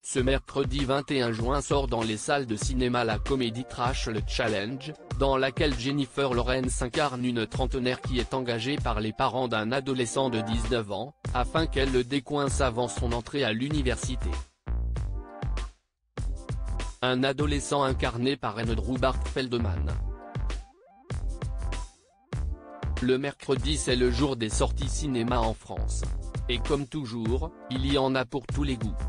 Ce mercredi 21 juin sort dans les salles de cinéma la comédie trash Le Challenge, dans laquelle Jennifer Lawrence incarne une trentenaire qui est engagée par les parents d'un adolescent de 19 ans, afin qu'elle le décoince avant son entrée à l'université. Un adolescent incarné par Andrew Bart Feldman. Le mercredi c'est le jour des sorties cinéma en France. Et comme toujours, il y en a pour tous les goûts.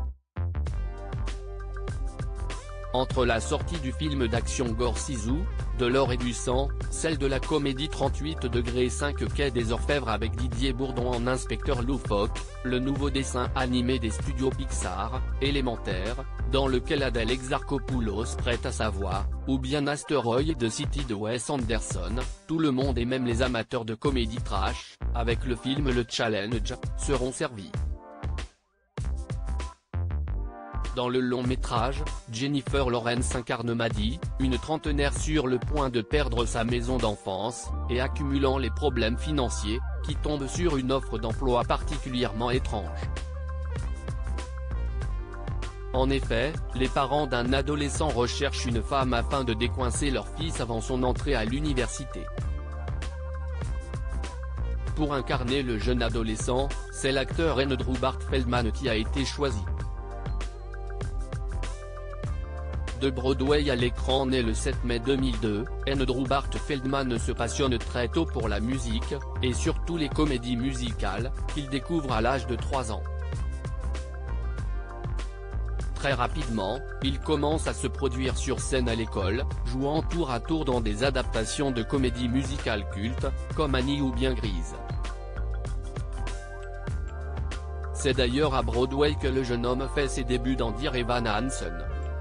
Entre la sortie du film d'action Gore Sisu, de l'or et du sang, celle de la comédie 38°5 Quai des Orfèvres avec Didier Bourdon en inspecteur loufoque, le nouveau dessin animé des studios Pixar, Élémentaire, dans lequel Adèle Exarchopoulos prête à sa voix, ou bien Asteroid City de Wes Anderson, tout le monde et même les amateurs de comédie trash, avec le film Le Challenge, seront servis. Dans le long métrage, Jennifer Lawrence incarne Maddie, une trentenaire sur le point de perdre sa maison d'enfance, et accumulant les problèmes financiers, qui tombe sur une offre d'emploi particulièrement étrange. En effet, les parents d'un adolescent recherchent une femme afin de décoincer leur fils avant son entrée à l'université. Pour incarner le jeune adolescent, c'est l'acteur Andrew Bart Feldman qui a été choisi. De Broadway à l'écran. Né le 7 mai 2002, Andrew Bart Feldman se passionne très tôt pour la musique, et surtout les comédies musicales, qu'il découvre à l'âge de 3 ans. Très rapidement, il commence à se produire sur scène à l'école, jouant tour à tour dans des adaptations de comédies musicales cultes, comme Annie ou bien Grease. C'est d'ailleurs à Broadway que le jeune homme fait ses débuts dans Dear Evan Hansen.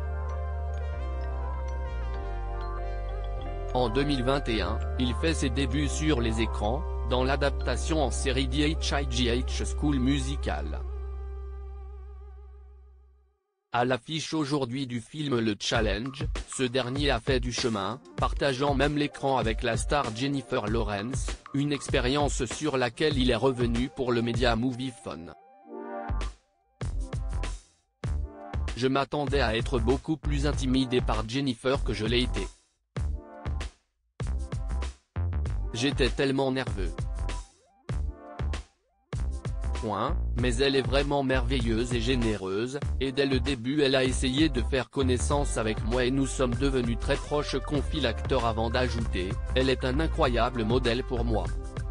En 2021, il fait ses débuts sur les écrans, dans l'adaptation en série d'HIGH School Musical. À l'affiche aujourd'hui du film Le Challenge, ce dernier a fait du chemin, partageant même l'écran avec la star Jennifer Lawrence, une expérience sur laquelle il est revenu pour le média Moviefone. Je m'attendais à être beaucoup plus intimidé par Jennifer que je l'ai été. J'étais tellement nerveux. Mais elle est vraiment merveilleuse et généreuse, et dès le début elle a essayé de faire connaissance avec moi et nous sommes devenus très proches, confie l'acteur avant d'ajouter, elle est un incroyable modèle pour moi.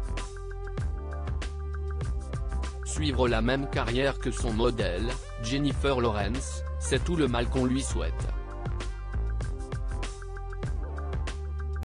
Suivre la même carrière que son modèle, Jennifer Lawrence, c'est tout le mal qu'on lui souhaite.